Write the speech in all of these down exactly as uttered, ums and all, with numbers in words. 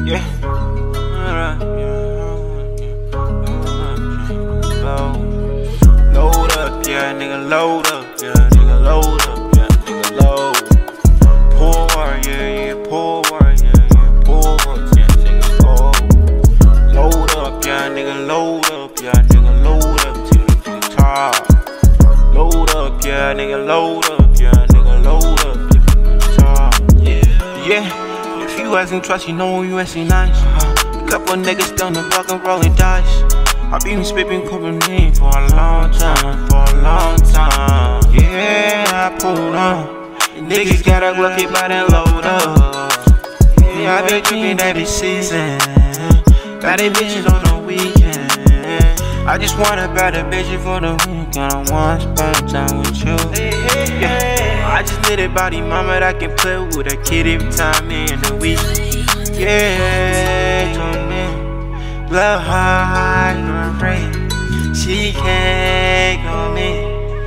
Yeah. Load up, yeah, nigga, load up, yeah, nigga, load up, yeah, nigga, load. Pour, yeah, yeah, pour, yeah, yeah, pour, yeah, nigga, pour. Load up, yeah, nigga, load up, yeah, nigga, load up till the top. Load up, yeah, nigga, load up, yeah, nigga, load up till the top. Yeah, yeah. If you asking trust, you know you ain't nice. Uh, a couple niggas down the block and rolling dice. I've been spitting cocaine for a long time, for a long time. Yeah, I pulled up. Niggas gotta look it by and load up. Yeah, I been drinking every season. Got it bitches on the weekend. I just want a better bitch for the weekend. I want to spend time with you. Yeah, I just need a body mama that can play with a kid every time in the week. Yeah, tune in. Love high, you're afraid. She can't go me.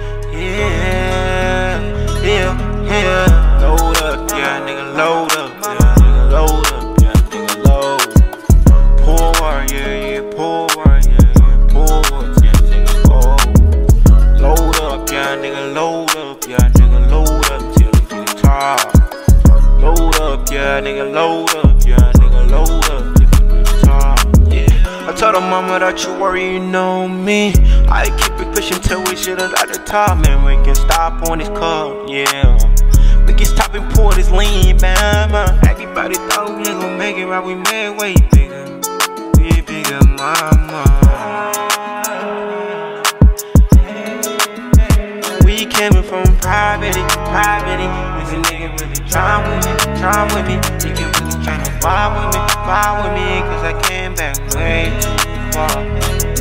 Yeah, yeah, yeah. Load up, yeah, nigga, load up, yeah, nigga, load up, yeah, nigga, load. Pour, yeah, yeah, pour, yeah, yeah, pour, yeah, nigga, pour. Load up, yeah, nigga, load up, yeah, nigga, load up till the top. Load up, yeah, nigga, load up, yeah, nigga, load up till the top. I told her mama that you worry, you know me. I keep it pushing till we shit at the top. Man, we can stop on this cup, yeah. We can stop and pour this lean, man. Everybody thought we ain't gon' make it right, we made way bigger. We bigger, mama. We came from private, private. This a nigga really trying with me, trying with me. Nigga really tryna vibe with me, vibe with me. Cause I came back way too far.